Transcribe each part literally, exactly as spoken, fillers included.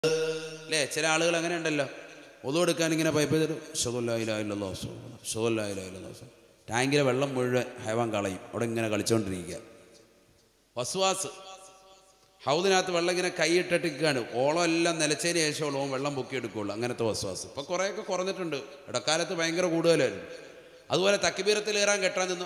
അല്ലേ? ചില ആളുകൾ അങ്ങനെ ഉണ്ടല്ലോ, ഒതു എടുക്കാൻ ഇങ്ങനെ പൈപ്പ് തരും, ടാങ്കിലെ വെള്ളം മുഴുവൻ ഹൈവാൻ കളയും, അവിടെ ഇങ്ങനെ കളിച്ചുകൊണ്ടിരിക്കുക. വസ്വാസ്, ഹൗദിനകത്ത് വെള്ളം ഇങ്ങനെ കൈയിട്ടിട്ടിരിക്കുകയാണ്, ഓളം എല്ലാം നിലച്ചതിന് ശേഷം ഓളം വെള്ളം പൊക്കിയെടുക്കുകയുള്ളൂ. അങ്ങനത്തെ വസ്വാസ് ഇപ്പം കുറേയൊക്കെ കുറഞ്ഞിട്ടുണ്ട്, ഇടക്കാലത്ത് ഭയങ്കര കൂടുതലായിരുന്നു. അതുപോലെ തക്ബീറത്തിൽ ഏറാൻ കെട്ടാൻ നിന്ന്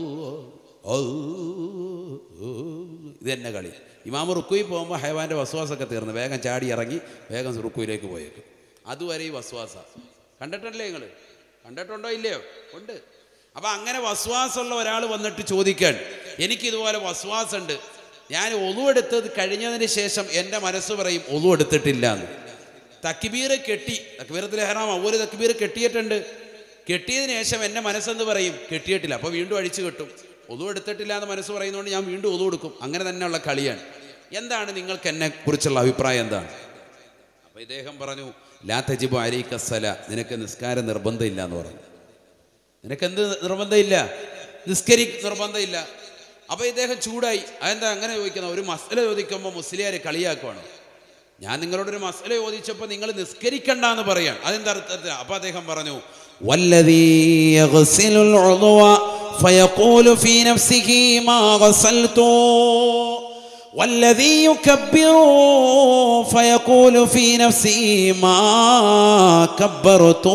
ഇത് തന്നെ കളി. ഇമാമ റുക്കുയിൽ പോകുമ്പോൾ ഹൈവാൻ്റെ വസ്വാസൊക്കെ തീർന്നു, വേഗം ചാടി ഇറങ്ങി വേഗം റുക്കുയിലേക്ക് പോയേക്കും. അതുവരെ ഈ വസ്വാസ കണ്ടിട്ടല്ലേ നിങ്ങൾ? കണ്ടിട്ടുണ്ടോ ഇല്ലയോ? ഉണ്ട്. അപ്പം അങ്ങനെ വസ്വാസമുള്ള ഒരാൾ വന്നിട്ട് ചോദിക്കാൻ, എനിക്കിതുപോലെ വസ്വാസുണ്ട്, ഞാൻ ഒളു എടുത്തത് കഴിഞ്ഞതിന് ശേഷം എൻ്റെ മനസ്സ് പറയും ഒളു എടുത്തിട്ടില്ല എന്ന്. തക്ബീർ കെട്ടി, തക്ബീറത്തിൽ ഇഹ്റാം ഒരു തക്ബീർ കെട്ടിയിട്ടുണ്ട്, കെട്ടിയതിന് ശേഷം എൻ്റെ മനസ്സെന്ന് പറയും കെട്ടിയിട്ടില്ല, അപ്പോൾ വീണ്ടും അഴിച്ചു കെട്ടും. ഒളു എടുത്തിട്ടില്ല എന്ന് മനസ്സ് പറയുന്നതുകൊണ്ട് ഞാൻ വീണ്ടും ഒളു എടുക്കും. അങ്ങനെ തന്നെയുള്ള കളിയാണ്. എന്താണ് നിങ്ങൾക്ക് എന്നെ കുറിച്ചുള്ള അഭിപ്രായം എന്താണ്? അപ്പോൾ ഇദ്ദേഹം പറഞ്ഞു, ലാ തജിബു അലൈക സ്സല, നിനക്ക് നിസ്കാരം നിർബന്ധമില്ല എന്ന് പറഞ്ഞു. നിനക്കെന്ത് നിർബന്ധമില്ല? നിസ്കരി നിർബന്ധമില്ല. അപ്പോൾ ഇദ്ദേഹം ചൂടായി. അതെന്താ അങ്ങനെ ചോദിക്കുന്നത്? ഒരു മസല ചോദിക്കുമ്പോൾ മുസ്ലിയാർ കളിയാക്കുവാണ്. ഞാൻ നിങ്ങളോടൊരു മസല ചോദിച്ചപ്പോൾ നിങ്ങൾ നിസ്കരിക്കണ്ട എന്ന് പറയാൻ, അതെന്താ അർത്ഥത്തിൽ? അപ്പോൾ അദ്ദേഹം പറഞ്ഞു, വല്ലദീ യഗ്സിലുൽ ഉദ്വ ഫയഖൂലു ഫീ നഫ്സിഹി മാ ഗസൽതു വല്ലദീ യുകബ്ബിറു ഫയഖൂലു ഫീ നഫ്സിഹി മാ കബ്ബർതു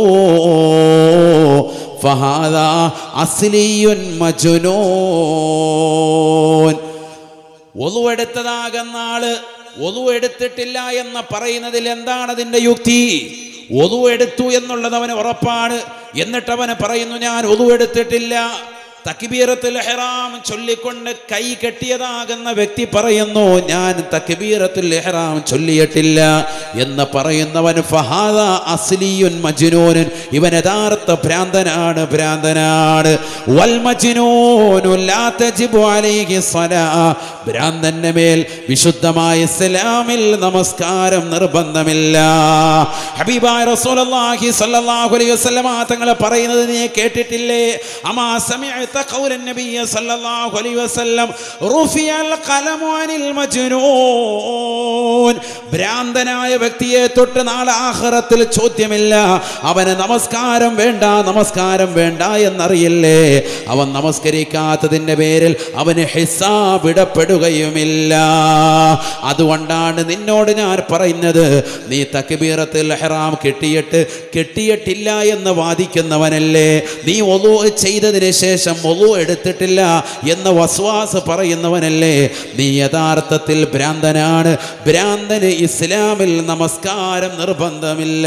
ഫഹാദാ അസ്ലിയുൻ മജ്നൂൻ. ഒളു എടുത്തതാകുന്ന ആള് ഒളു എടുത്തിട്ടില്ല എന്ന് പറയുന്നതിൽ എന്താണ് അതിൻ്റെ യുക്തി? ഒളു എടുത്തു എന്നുള്ളത് അവന് ഉറപ്പാണ്, എന്നിട്ട് അവന് പറയുന്നു ഞാൻ ഒളു എടുത്തിട്ടില്ല. തക്ബീറത്തുൽ ഇഹ്റാം ചൊല്ലിക്കൊണ്ട് കൈ കെട്ടിയതാകുന്ന വ്യക്തി പറയുന്നു ഞാൻ തക്ബീറത്തുൽ ഇഹ്റാം ചൊല്ലിയിട്ടില്ല എന്ന് പറയുന്നവൻ ഫഹാദാ അസ്ലിയുൻ മജ്നൂൻ, ഇവൻ യഥാർത്ഥ ഭ്രാന്തനാണ്, ഭ്രാന്തനാണ്. വൽ മജ്നൂനു ലാ തജിബു അലൈഹി സ്വലാ, ഭ്രാന്തന്റെ മേൽ വിശുദ്ധമായ ഇസ്ലാമിൽ നമസ്കാരം നിർബന്ധമില്ല. ഹബീബായ റസൂലുള്ളാഹി സ്വല്ലല്ലാഹു അലൈഹി വസല്ലമ തങ്ങൾ പറയുന്നത് നീ കേട്ടിട്ടില്ലേ? അമാ സമിഅത ഖൗലൻ നബി സ്വല്ലല്ലാഹു അലൈഹി വസല്ലം റുഫിയൽ ഖലമു അനിൽ മജ്നൂൻ, ഭ്രാന്തനായ വ്യക്തിയെ തൊട്ട് നാളെ ആഖിറത്തിൽ ചോദ്യമില്ല. അവന് നമസ്കാരം വേണ്ട, നമസ്കാരം വേണ്ട എന്നറിയില്ലേ? അവൻ നമസ്കരിക്കാത്തതിൻ്റെ പേരിൽ അവന് ഹിസാബ് ഇടപ്പെടുകയുമില്ല. അതുകൊണ്ടാണ് നിന്നോട് ഞാൻ പറയുന്നത്, നീ തക്ബീറത്തുൽ ഇഹ്റാം കെട്ടിയിട്ട് കെട്ടിയിട്ടില്ല എന്ന് വാദിക്കുന്നവനല്ലേ, നീ വുളൂ ചെയ്തതിന് ശേഷം വുളൂ എടുത്തിട്ടില്ല എന്ന് വസ്വാസ് പറയുന്നവനല്ലേ, നീ യഥാർത്ഥത്തിൽ ഭ്രാന്തനാണ്. ഭ്രാന്തന് ഇസ്ലാമിൽ നമസ്കാരം നിർബന്ധമില്ല.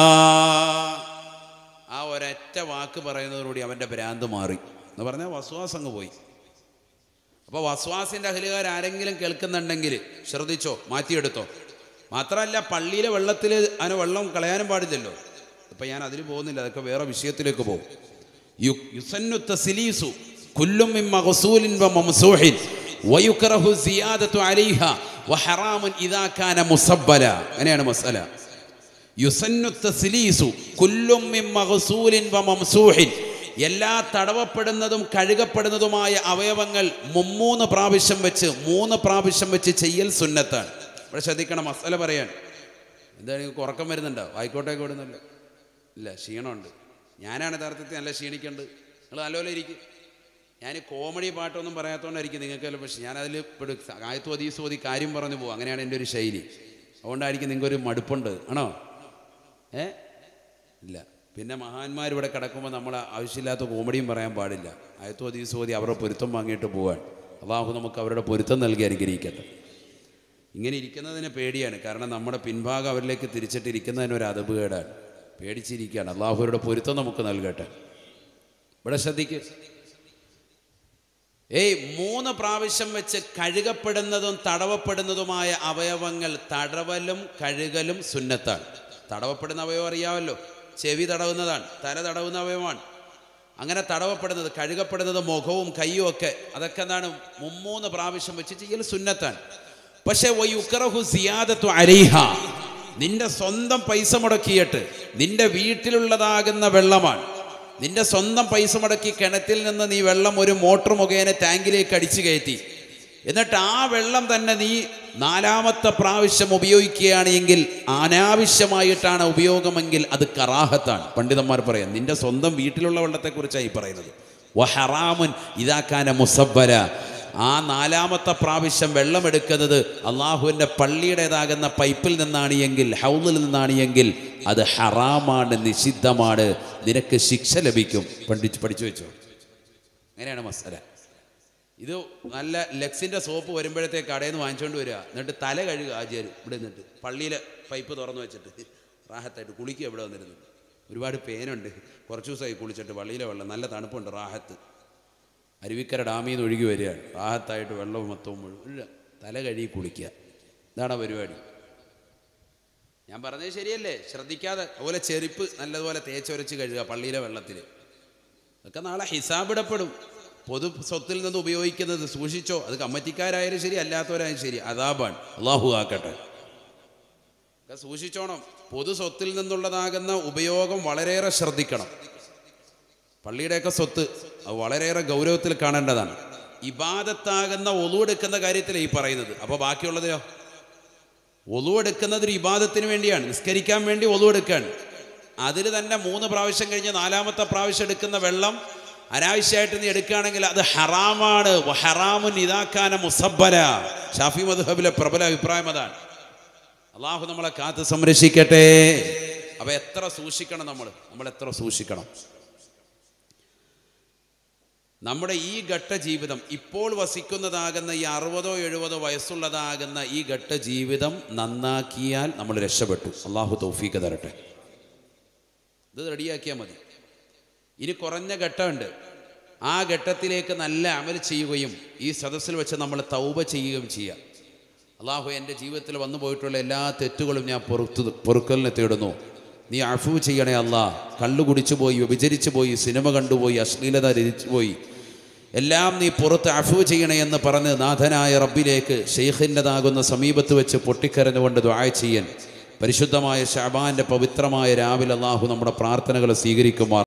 ആ ഒരൊറ്റ വാക്ക് പറയുന്നതോടുകൂടി അവൻ്റെ ഭ്രാന്ത് മാറി എന്ന് പറഞ്ഞാൽ വസ്വാസ് അങ്ങ് പോയി. അപ്പോൾ വസ്വാസിൻ്റെ അഹ്ലുകാർ ആരെങ്കിലും കേൾക്കുന്നുണ്ടെങ്കിൽ ശ്രദ്ധിച്ചോ, മാറ്റിയെടുത്തോ. മാത്രമല്ല പള്ളിയിലെ വെള്ളത്തിൽ അതിന് വെള്ളം കളയാനും പാടില്ലല്ലോ. ഇപ്പം ഞാൻ അതിന് പോകുന്നില്ല, അതൊക്കെ വേറെ വിഷയത്തിലേക്ക് പോകും. യുസന്നു തസ്ലീസു കുല്ലും മിൻ മഗ്സൂലിൻ വ മംസൂഹിൻ വയുക്റഹു സിയാദതു അലൈഹ വഹറാമുൻ ഇദാ കാന മുസബ്ബല. അങ്ങനെയാണ് മസല. യുസന്നു തസ്ലീസു കുല്ലും മിൻ മഗ്സൂലിൻ വ മംസൂഹിൻ, എല്ലാ തടവപ്പെടുന്നതും കഴുകപ്പെടുന്നതുമായ അവയവങ്ങൾ മുമ്മൂന്ന് പ്രാവശ്യം വെച്ച് മൂന്ന് പ്രാവശ്യം വെച്ച് ചെയ്യൽ സുന്നത്താണ്. ഇവിടെ ശ്രദ്ധിക്കണം, മസല പറയാൻ. എന്താണ് നിങ്ങൾക്ക് ഉറക്കം വരുന്നുണ്ടോ? ആയിക്കോട്ടേക്ക് വിടുന്നില്ല, ഇല്ല ക്ഷീണമുണ്ട്. ഞാനാണ് യഥാർത്ഥത്തിൽ നല്ല ക്ഷീണിക്കേണ്ടത്. നിങ്ങൾ നല്ലപോലെ ഇരിക്കും. ഞാൻ കോമഡി പാട്ടൊന്നും പറയാത്തതുകൊണ്ടായിരിക്കും നിങ്ങൾക്ക് ചില പക്ഷേ ഞാനതിൽ പെടും. ആയത്തു ഹദീസ് ഓതി കാര്യം പറഞ്ഞു പോകും, അങ്ങനെയാണ് എൻ്റെ ഒരു ശൈലി. അതുകൊണ്ടായിരിക്കും നിങ്ങൾക്കൊരു മടുപ്പുണ്ട് ആണോ? ഏ ഇല്ല. പിന്നെ മഹാന്മാർ ഇവിടെ കിടക്കുമ്പോൾ നമ്മൾ ആവശ്യമില്ലാത്ത കോമഡിയും പറയാൻ പാടില്ല. ആയത്തു ഹദീസ് ഓതി അവരുടെ പൊരുത്തം വാങ്ങിയിട്ട് പോവാൻ. അല്ലാഹു നമുക്ക് അവരുടെ പൊരുത്തം നൽകി അനുഗ്രഹിക്കട്ടെ. ഇങ്ങനെ ഇരിക്കുന്നതിന് പേടിയാണ്, കാരണം നമ്മുടെ പിൻഭാഗം അവരിലേക്ക് തിരിച്ചിട്ടിരിക്കുന്നതിന് ഒരു അതബുകേടാണ്. പേടിച്ചിരിക്കുകയാണ്. അള്ളാഹുവിയുടെ പൊരുത്തം നമുക്ക് നൽകട്ടെ. ഇവിടെ ശ്രദ്ധിക്കുക, ഏയ് മൂന്ന് പ്രാവശ്യം വെച്ച് കഴുകപ്പെടുന്നതും തടവപ്പെടുന്നതുമായ അവയവങ്ങൾ തടവലും കഴുകലും സുന്നത്താണ്. തടവപ്പെടുന്ന അവയവം അറിയാമല്ലോ, ചെവി തടവുന്നതാണ്, തല തടവുന്ന അവയവമാണ്. അങ്ങനെ തടവപ്പെടുന്നത് കഴുകപ്പെടുന്നത് മുഖവും കയ്യും ഒക്കെ, അതൊക്കെ എന്താണ് മുമ്മൂന്ന് പ്രാവശ്യം വെച്ച് ചെയ്യൽ സുന്നത്താണ്. പക്ഷെ വയുക്റഹു സിയാദതു അലൈഹ, നിന്റെ സ്വന്തം പൈസ മുടക്കിയിട്ട് നിന്റെ വീട്ടിലുള്ളതാകുന്ന വെള്ളമാണ്, നിന്റെ സ്വന്തം പൈസ മുടക്കി കിണറ്റിൽ നിന്ന് നീ വെള്ളം ഒരു മോട്ടോർ മുഖേന ടാങ്കിലേക്ക് അടിച്ചു കയറ്റി, എന്നിട്ട് ആ വെള്ളം തന്നെ നീ നാലാമത്തെ പ്രാവശ്യം ഉപയോഗിക്കുകയാണ് എങ്കിൽ അനാവശ്യമായിട്ടാണ് ഉപയോഗമെങ്കിൽ അത് കറാഹത്താണ്. പണ്ഡിതന്മാർ പറയാം. നിന്റെ സ്വന്തം വീട്ടിലുള്ള വെള്ളത്തെക്കുറിച്ചാണ് ഈ പറയുന്നത്. വഹറാമുൻ ഇദാകാന മുസബ്ബല. ആ നാലാമത്തെ പ്രാവശ്യം വെള്ളമെടുക്കുന്നത് അള്ളാഹുവിൻ്റെ പള്ളിയുടേതാകുന്ന പൈപ്പിൽ നിന്നാണ് എങ്കിൽ, ഹൗദിൽ നിന്നാണ് എങ്കിൽ അത് ഹറാമാണ്, നിഷിദ്ധമാണ്, നിനക്ക് ശിക്ഷ ലഭിക്കും. പഠിച്ച് പഠിച്ചു വെച്ചോ. അങ്ങനെയാണ് മസാല. ഇത് നല്ല ലെക്സിൻ്റെ സോപ്പ് വരുമ്പോഴത്തേക്ക് കടയിൽ നിന്ന് വാങ്ങിച്ചുകൊണ്ട് വരിക, എന്നിട്ട് തല കഴുകുക. ആചാര്യം ഇവിടെ നിന്നിട്ട് പള്ളിയിലെ പൈപ്പ് തുറന്നു വെച്ചിട്ട് റാഹത്തായിട്ട് കുളിക്കുക. ഇവിടെ വന്നിരുന്നു ഒരുപാട് പേനുണ്ട്, കുറച്ച് ദിവസമായി കുളിച്ചിട്ട്. പള്ളിയിലെ വെള്ളം നല്ല തണുപ്പുണ്ട്, റാഹത്ത്. അരുവിക്കര ഡാമിൽ നിന്ന് ഒഴുകി വരികയാണ്, റാഹത്തായിട്ട് വെള്ളവും മൊത്തവും മുഴുവൻ തല കഴുകി കുളിക്കുക. ഇതാണ് പരിപാടി. ഞാൻ പറഞ്ഞത് ശരിയല്ലേ? ശ്രദ്ധിക്കാതെ. അതുപോലെ ചെരുപ്പ് നല്ലതുപോലെ തേച്ചൊരച്ച് കഴുകുക പള്ളിയിലെ വെള്ളത്തിൽ. അതൊക്കെ നാളെ ഹിസാബിടപ്പെടും. പൊതു സ്വത്തിൽ നിന്ന് ഉപയോഗിക്കുന്നത് സൂക്ഷിച്ചോ. അത് കമ്മറ്റിക്കാരായാലും ശരി, അല്ലാത്തവരായാലും ശരി, അദാബാണ്. അള്ളാഹു ആക്കട്ടെ. ഒക്കെ സൂക്ഷിച്ചോണം. പൊതു സ്വത്തിൽ നിന്നുള്ളതാകുന്ന ഉപയോഗം വളരെയേറെ ശ്രദ്ധിക്കണം. പള്ളിയുടെയൊക്കെ സ്വത്ത് അത് വളരെയേറെ ഗൗരവത്തിൽ കാണേണ്ടതാണ്. ഇബാദത്താകുന്ന ഒളു എടുക്കുന്ന കാര്യത്തിൽ ഈ പറയുന്നത്. അപ്പോൾ ബാക്കിയുള്ളതിലോ? ഒളു എടുക്കുന്നത് ഒരു ഇബാദത്തിന് വേണ്ടിയാണ്, നിസ്കരിക്കാൻ വേണ്ടി ഒളു എടുക്കുകയാണ്. അതിൽ തന്നെ മൂന്ന് പ്രാവശ്യം കഴിഞ്ഞ് നാലാമത്തെ പ്രാവശ്യം എടുക്കുന്ന വെള്ളം അനാവശ്യമായിട്ട് നീ എടുക്കുകയാണെങ്കിൽ അത് ഹറാമാണ്. ഹറാമുൻ ഇദാകാന മുസബ്ബല. ഷാഫി മദ്ഹബിലെ പ്രബല അഭിപ്രായം അതാണ്. അള്ളാഹു നമ്മളെ കാത്ത് സംരക്ഷിക്കട്ടെ. അപ്പോൾ എത്ര സൂക്ഷിക്കണം നമ്മൾ നമ്മൾ എത്ര സൂക്ഷിക്കണം. നമ്മുടെ ഈ ഘട്ട ജീവിതം, ഇപ്പോൾ വസിക്കുന്നതാകുന്ന ഈ അറുപതോ എഴുപതോ വയസ്സുള്ളതാകുന്ന ഈ ഘട്ട ജീവിതം നന്നാക്കിയാൽ നമ്മൾ രക്ഷപ്പെട്ടു. അള്ളാഹു തൗഫീഖ് തരട്ടെ. ഇത് റെഡിയാക്കിയാൽ മതി. ഇനി കുറഞ്ഞ ഘട്ടമുണ്ട്. ആ ഘട്ടത്തിലേക്ക് നല്ല അമൽ ചെയ്യുകയും ഈ സദസ്സിൽ വെച്ച് നമ്മൾ തൗബ ചെയ്യുകയും ചെയ്യാം. അള്ളാഹു എൻ്റെ ജീവിതത്തിൽ വന്നു പോയിട്ടുള്ള എല്ലാ തെറ്റുകളും ഞാൻ പൊറുത്തു പൊറുക്കലിനെ തേടുന്നു. നീ അഫു ചെയ്യണേ അല്ലാ. കള്ളു കുടിച്ചു പോയി, വ്യഭിചരിച്ചു പോയി, സിനിമ കണ്ടുപോയി, അശ്ലീലത രചിച്ചു പോയി, എല്ലാം നീ പുറത്ത് അഫു ചെയ്യണേ എന്ന് പറഞ്ഞ് നാഥനായ റബ്ബിലേക്ക് ഷെയ്ഖിൻ്റെതാകുന്ന സമീപത്ത് വെച്ച് പൊട്ടിക്കരഞ്ഞുകൊണ്ട് ദുആ ചെയ്യാൻ പരിശുദ്ധമായ ശഅബാൻ്റെ പവിത്രമായ രാവിലെ അള്ളാഹു നമ്മുടെ പ്രാർത്ഥനകൾ സ്വീകരിക്കുമാർ.